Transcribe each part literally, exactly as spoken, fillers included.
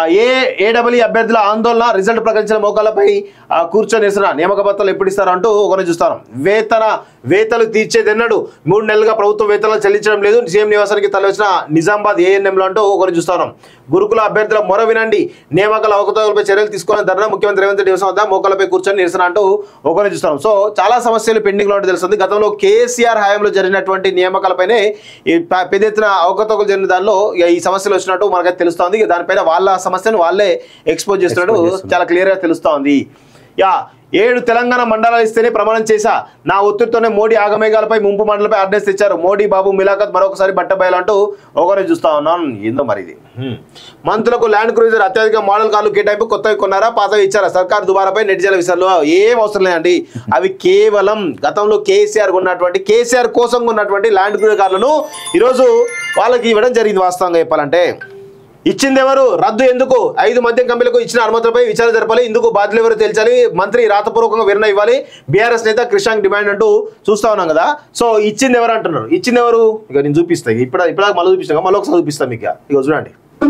ఏ ఏడబ్ల్యూ అభ్యర్థుల ఆందోళన రిజల్ట్ ప్రకటించిన మోకాలపై కూర్చొని వేసిన నియామక పత్రాలు ఎప్పుడు ఇస్తారు అంటూ ఒకరిని చూస్తాను. వేతన వేతలు తీర్చేదన్నాడు, మూడు నెలలుగా ప్రభుత్వం వేతనాలు చెల్లించడం లేదు, సీఎం నివాసానికి తరలివచ్చిన నిజామాబాద్ ఏఎన్ఎంలో అంటూ ఒకరిని చూస్తాను. గురుకుల అభ్యర్థుల మొర వినండి, నియామకాల అవకతవకలపై చర్యలు తీసుకున్న ధర్నా ముఖ్యమంత్రి రేవంత్ రెడ్డి వద్ద మోకాలపై కూర్చొని నిరసన అంటూ ఒకరిని చూస్తాం. సో చాలా సమస్యలు పెండింగ్ లో తెలుస్తుంది. గతంలో కేసీఆర్ హయాంలో జరిగినటువంటి నియామకాలపైనే పెద్ద ఎత్తున అవకతవకలు జరిగిన దానిలో ఈ సమస్యలు వచ్చినట్టు మనకైతే తెలుస్తోంది. దానిపైన వాళ్ళ సమస్యను వాళ్ళే ఎక్స్పోజ్ చేస్తున్నట్టు చాలా క్లియర్ గా తెలుస్తోంది. యా ఏడు తెలంగాణ మండలాలు ఇస్తేనే ప్రమాణం చేశా, నా ఒత్తిడితోనే మోడీ ఆగమేఘాలపై ముంపు మండలపై ఆర్డర్స్ తెచ్చారు, మోడీ బాబు మిలాఖత్ మరొకసారి బట్టబయలంటూ ఒకరే చూస్తా ఉన్నాను. ఏందో మరి ఇది. మంత్రులకు ల్యాండ్ క్రూజర్ అత్యధిక మోడల్ కార్లు కేటాయింపు, కొత్తవి కొన్నారా పాతవి ఇచ్చారా, సర్కార్ దుబారాపై నెటిజల విషయాలు ఏం అవసరం లేదండి. అవి కేవలం గతంలో కేసీఆర్ ఉన్నటువంటి కేసీఆర్ కోసం ఉన్నటువంటి ల్యాండ్ క్రూజర్ కార్లను ఈరోజు వాళ్ళకి ఇవ్వడం జరిగింది. వాస్తవంగా చెప్పాలంటే ఇచ్చింది ఎవరు, రద్దు ఎందుకు, ఐదు మద్యం కంపెనీలకు ఇచ్చిన అనుమతులపై విచారణ జరపాలి, ఇందుకు బాధ్యులు ఎవరు తేల్చాలి, మంత్రి రాతపూర్వకంగా వివరణ ఇవ్వాలి, బీఆర్ఎస్ నేత క్రిషాంక్ డిమాండ్ అంటూ చూస్తా ఉన్నాం కదా. సో ఇచ్చింది ఎవరు అంటున్నారు, ఇచ్చింది ఎవరు ఇక నేను చూపిస్తాను. ఇప్పుడు ఇప్పుడు మళ్ళీ చూపిస్తాను, మళ్ళీ ఒకసారి చూపిస్తాను మీకు. ఇక చూడండి,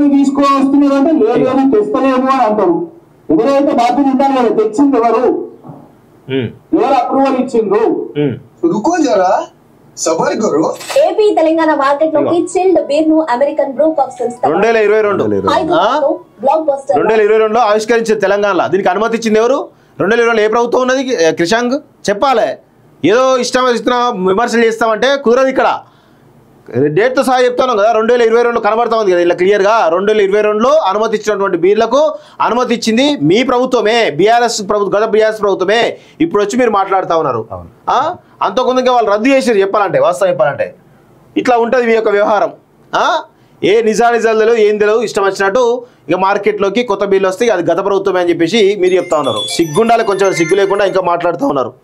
తెచ్చింది ఎవరు, ఎవరు అప్రూవల్ ఇచ్చిండ్రు, ఏపీ తెలంగాణ మార్కెట్ లోకి చిల్డ్ బీర్ ను అమెరికన్ బ్రూ పబ్ సంస్థ రెండు వేల ఇరవై రెండు రెండు వేల ఇరవై రెండులో ఆవిష్కరించిన తెలంగాణలో దీనికి అనుమతి ఇచ్చింది ఎవరు? రెండు వేల ఇరవై ఏ ప్రభుత్వం ఉన్నది? క్రిషాంక్ చెప్పాలి. ఏదో ఇష్టం ఇస్తున్నా విమర్శలు చేస్తామంటే కుదరదు. ఇక్కడ డేట్తో సహా చెప్తాను కదా, రెండు వేల ఇరవై రెండు కనబడతా ఉంది కదా ఇలా క్లియర్గా. రెండు వేల ఇరవై రెండులో అనుమతి ఇచ్చినటువంటి బీర్లకు అనుమతి ఇచ్చింది మీ ప్రభుత్వమే, బీఆర్ఎస్ ప్రభుత్వం, గత బీఆర్ఎస్ ప్రభుత్వమే. ఇప్పుడు వచ్చి మీరు మాట్లాడుతూ ఉన్నారు. అంత కొందరికి వాళ్ళు రద్దు చేసారు చెప్పాలంటే, వాస్తవం చెప్పాలంటే. ఇట్లా ఉంటుంది మీ యొక్క వ్యవహారం. ఏ నిజా నిజాలు తెలియదు, ఏం తెలియదు, ఇష్టం వచ్చినట్టు ఇక మార్కెట్లోకి కొత్త బీర్లు వస్తే అది గత ప్రభుత్వమే అని చెప్పేసి మీరు చెప్తా ఉన్నారు. సిగ్గుండాలి, కొంచెం సిగ్గు లేకుండా ఇంకా మాట్లాడుతూ ఉన్నారు.